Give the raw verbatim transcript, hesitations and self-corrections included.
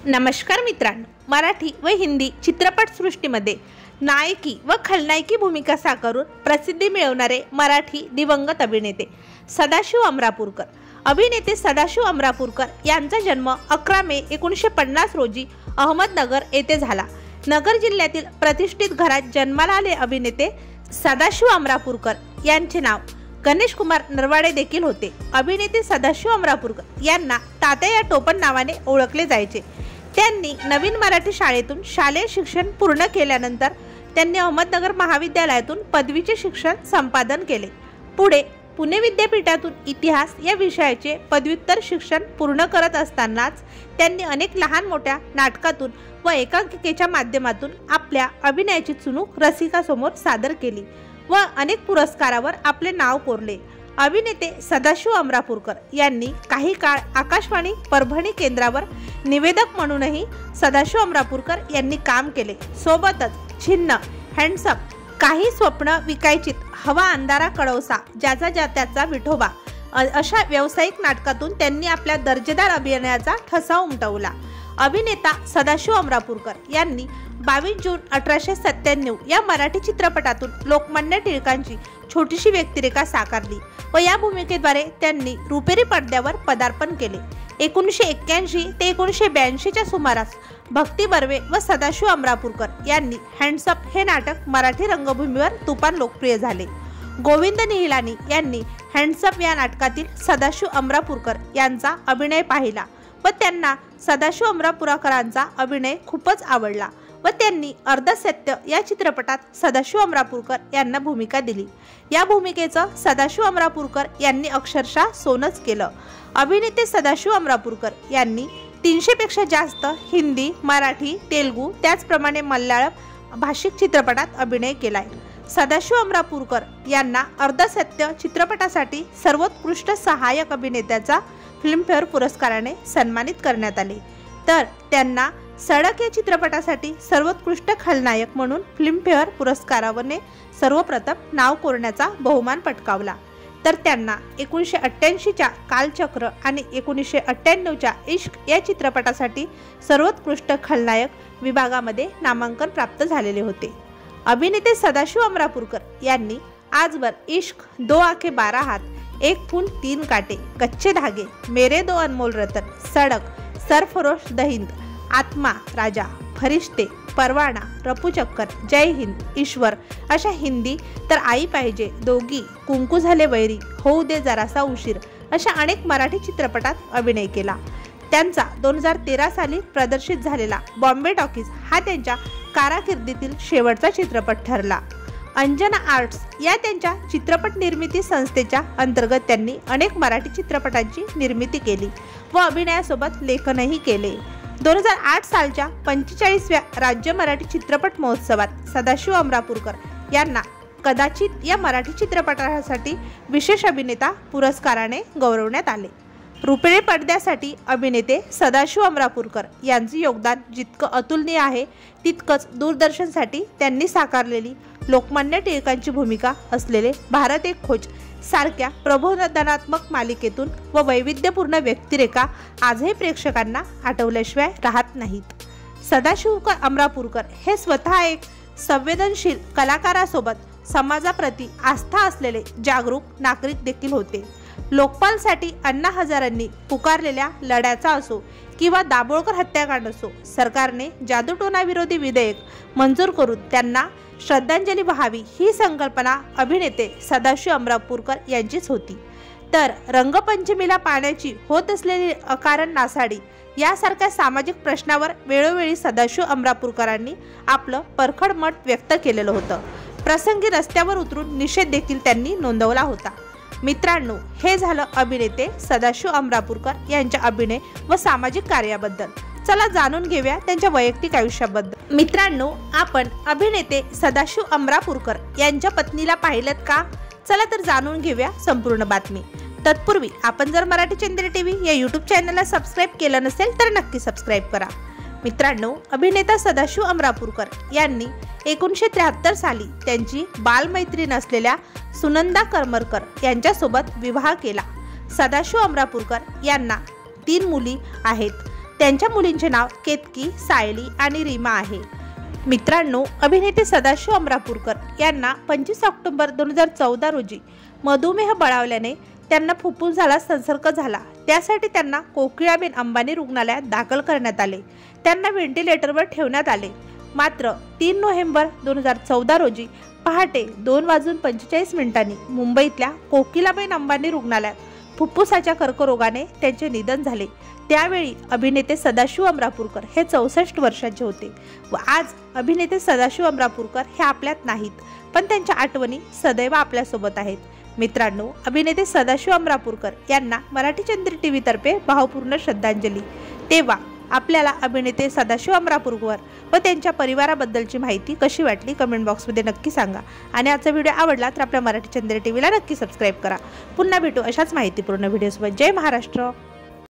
नमस्कार मित्रांनो, मराठी व हिंदी चित्रपटसृष्टीमध्ये नायकी व खलनायकी भूमिका साकारून प्रसिद्धी मिळवणारे मराठी दिवंगत अभिनेते सदाशिव अमरापूरकर। अभिनेते सदाशिव अमरापूरकर यांचा जन्म अकरा मे एकोणीसशे पन्नास रोजी अहमदनगर येथे झाला। नगर जिल्ह्यातील प्रतिष्ठित घरात जन्माला आले अभिनेते सदाशिव अमरापूरकर यांचे नाव गणेश कुमार नरवाडे देखील होते। अभिनेते सदाशिव अमरापूरकर यांना तात्या या टोपण नावाने ओळखले जायचे। त्यांनी नवीन मराठी शाळेतून शालेय शिक्षण पूर्ण केल्यानंतर त्यांनी अहमदनगर महाविद्यालयातून पदवीचे शिक्षण संपादन केले। पुढे पुणे विद्यापीठातून इतिहास या विषयाचे पदव्युत्तर शिक्षण पूर्ण करत असतानाच त्यांनी अनेक लहान मोठ्या नाटकातून व एकांकिकेच्या माध्यमातून आपल्या अभिनयाची चुणूक रसिकासमोर सादर केली व अनेक पुरस्कारावर आपले नाव कोरले। अभिनेते सदाशिव अमरापूरकर यांनी काही काळ आकाशवाणी परभणी केंद्रावर निवेदक म्हणूनही सदाशिव अमरापूरकर यांनी काम केले। सोबतच छिन्न, हँडसम, काही स्वप्न विकायचीत, हवा अंधारा कळवसा, ज्याचा ज्याचा विठोबा अशा व्यावसायिक नाटकातून त्यांनी आपल्या दर्जेदार अभिनयाचा ठसा उमटवला। अभिनेता सदाशिव अमरापूरकर यांनी बावीस जून अठराशे सत्त्याण्णव या मराठी चित्रपटातून लोकमान्य टिळकांची छोटीशी व्यक्तिरेखा साकारली व या भूमिकेद्वारे त्यांनी रुपेरी पडद्यावर पदार्पण केले। एकोणीसशे एक्क्याऐंशी ते एकोणीसशे ब्याऐंशीच्या सुमारास भक्ती बर्वे व सदाशिव अमरापूरकर यांनी हँडसम हे नाटक मराठी रंगभूमीवर तुफान लोकप्रिय झाले। गोविंद निहिलानी यांनी हँडसम या नाटकातील सदाशिव अमरापूरकर यांचा अभिनय पाहिला व त्यांना सदाशिव अमरापूरकरांचा अभिनय खूपच आवडला व त्यांनी अर्धसत्य या चित्रपटात सदाशिव अमरापूरकर यांना भूमिका दिली। या भूमिकेचं सदाशिव अमरापूरकर यांनी अक्षरशः सोनच केलं। अभिनेते सदाशिव अमरापूरकर यांनी तीनशे पेक्षा जास्त हिंदी, मराठी, तेलुगू त्याचप्रमाणे मल्याळम भाषिक चित्रपटात अभिनय केलाय। सदाशिव अमरापूरकर यांना अर्धसत्य चित्रपटासाठी सर्वोत्कृष्ट सहाय्यक अभिनेत्याचा फिल्मफेअर पुरस्काराने सन्मानित करण्यात आले, तर त्यांना सडक या चित्रपटासाठी सर्वोत्कृष्ट खलनायक म्हणून फिल्मफेअर पुरस्काराने सर्वप्रथम नाव कोरण्याचा बहुमान पटकावला। तर त्यांना एकोणीसशे अठ्ठ्याऐंशीच्या कालचक्र आणि एकोणीसशे अठ्ठ्याण्णवच्या इश्क या चित्रपटासाठी सर्वोत्कृष्ट खलनायक विभागामध्ये नामांकन प्राप्त झालेले होते। अभिनेते सदाशिव अमरापूरकर यांनी आजवर इश्क, दो आंखें बारह हाथ, एक फूल तीन कांटे, कच्चे धागे, मेरे दो अनमोल रतन, सड़क, सरफरोश द हिंद, आत्मा, राजा, फरिश्ते, परवाना, रफूचक्कर, जय हिंद, ईश्वर अशा हिंदी तर आई पाहिजे, दोघी, कुंकू झाले वैरी, होऊ दे जरासा उशीर अशा अनेक मराठी चित्रपटात अभिनय केला। त्यांचा दोन हजार तेरा साली प्रदर्शित झालेला बॉम्बे टॉकीज हा त्यांच्या कारकिर्दीतील शेवटचा चित्रपट ठरला। अंजना आर्ट्स या त्यांच्या चित्रपट निर्मिती संस्थेच्या अंतर्गत त्यांनी अनेक मराठी चित्रपटांची निर्मिती केली व अभिनयासोबत लेखनही केले। दोन हजार आठ सालच्या पंचेचाळीसव्या राज्य मराठी चित्रपट महोत्सवात सदाशिव अमरापूरकर यांना कदाचित या मराठी चित्रपटासाठी विशेष अभिनेता पुरस्काराने गौरवण्यात आले। रुपेरी पडद्यासाठी अभिनेते सदाशिव अमरापूरकर यांचे योगदान जितकं अतुलनीय आहे तितकंच दूरदर्शनसाठी त्यांनी साकारलेली लोकमान्य टिळकांची भूमिका असलेले भारत एक खोज सारख्या प्रबोधनात्मक मालिकेतून व वैविध्यपूर्ण व्यक्तिरेखा आजही प्रेक्षकांना आठवल्याशिवाय राहत नाहीत। सदाशिव अमरापूरकर हे स्वतः एक संवेदनशील कलाकारासोबत समाजाप्रती आस्था असलेले जागरूक नागरिक देखील होते। लोकपालसाठी अण्णा हजारांनी पुकारलेल्या लढ्याचा असो किंवा दाभोळकर हत्याकांड असो, सरकारने जादूटोणा विरोधी विधेयक मंजूर करून त्यांना श्रद्धांजली व्हावी ही संकल्पना अभिनेते सदाशिव अमरापूरकर यांचीच होती। तर रंगपंचमीला पाण्याची होत असलेली अकारण नासाडी यासारख्या सामाजिक प्रश्नावर वेळोवेळी सदाशिव अमरापूरकरांनी आपलं परखड मत व्यक्त केलेलं होतं। प्रसंगी रस्त्यावर उतरून निषेध देखील त्यांनी नोंदवला होता। मित्रांनो, हे झालं अभिनेते सदाशिव अमरापूरकर यांच्या अभिनय व सामाजिक कार्याबद्दल। चला जाणून घेऊया त्यांच्या वैयक्तिक आयुष्याबद्दल। मित्रांनो, आपण अभिनेते सदाशिव अमरापूरकर यांच्या पत्नीला पाहिलं का? चला तर जाणून घेऊया संपूर्ण बातमी। तत्पूर्वी आपण जर मराठी चंदेरी टीव्ही या यूट्यूब चॅनलला सबस्क्राईब केलं नसेल तर नक्की सबस्क्राईब करा। मित्रांनो, अभिनेता सदाशिव अमरापूरकर यांनी एकोणीसशे त्र्याहत्तर साली त्यांची बालमैत्रीण असलेल्या सुनंदा करमरकर यांच्यासोबत विवाह केला। सदाशिव अमरापूरकर यांना तीन मुली आहेत। त्यांच्या मुलींचे नाव केतकी, सायली आणि रीमा आहे। मित्रांनो, अभिनेते सदाशिव अमरापूरकर यांना पंचवीस ऑक्टोबर दोन हजार चौदा रोजी मधुमेह बळावल्याने त्यांना फुफ्फुसाला संसर्ग झाला। त्यासाठी त्यांना कोकिळाबेन अंबानी रुग्णालयात दाखल करण्यात आले। त्यांना व्हेंटिलेटरवर ठेवण्यात आले। मात्र तीन नोव्हेंबर दोन हजार चौदा रोजी पहाटे दोन वाजून पंचेचाळीस मिनिटांनी मुंबईतल्या कोकिलाबेन अंबानी रुग्णालयात फुफ्फुसाच्या कर्करोगाने त्यांचे निधन झाले। त्यावेळी अभिनेते सदाशिव अमरापूरकर हे चौसष्ट वर्षाचे होते व आज अभिनेते सदाशिव अमरापूरकर हे आपल्यात नाहीत, पण त्यांच्या आठवणी सदैव आपल्यासोबत आहेत। मित्रांनो, अभिनेते सदाशिव अमरापूरकर यांना मराठी चंद्र टीव्ही तर्फे भावपूर्ण श्रद्धांजली। तेव्हा आपल्याला अभिनेते सदाशिव अमरापूरकर व त्यांच्या परिवाराबद्दलची माहिती कशी वाटली कमेंट बॉक्समध्ये नक्की सांगा आणि आजचा व्हिडिओ आवडला तर आपल्या मराठी चंद्र टीव्हीला नक्की सबस्क्राईब करा। पुन्हा भेटू अशाच माहितीपूर्ण व्हिडिओसोबत। जय महाराष्ट्र।